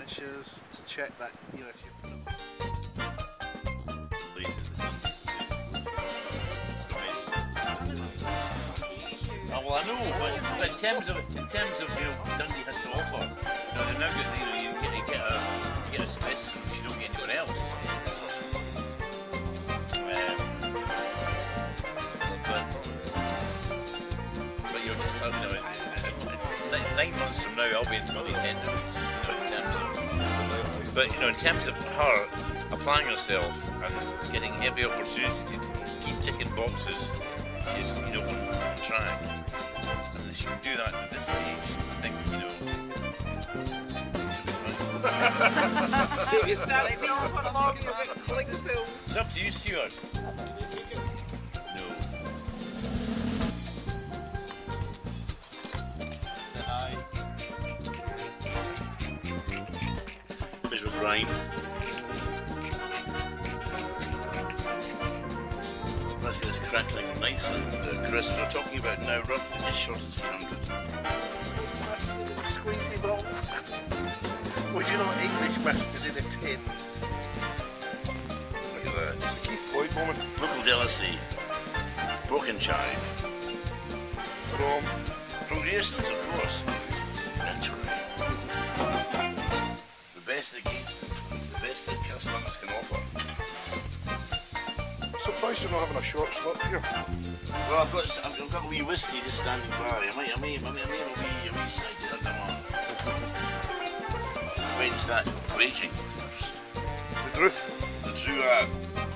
temperatures to check that, you know, if you... Oh, well, I know, but in terms of you know, Dundee has to offer, you know, they're now getting, you get a specimen which you don't get anywhere else. But you're just talking about 9 months from now, I'll be in probably 10 weeks, you know, in terms of. But you know, in terms of her applying herself and getting every opportunity to keep ticking boxes, is, you know, on track. And if she can do that at this stage, I think, you know, it's up to you, Stuart. No. Visual grind. Let's get this crackling nice and crisp. We're talking about now roughly just short of 300. Squeezy bowl. Would you like English mustard in a tin? Look at that. Keith Floyd moment. Local delicacy. Pork and chive. From Grierson's, of course. Naturally. The best they keep. The best that customers can offer. Surprised you're not having a short slot here. Well, I've got a wee whiskey just standing by. I may have a wee side. I don't know. When's that? Raging. The Drew. The Drew,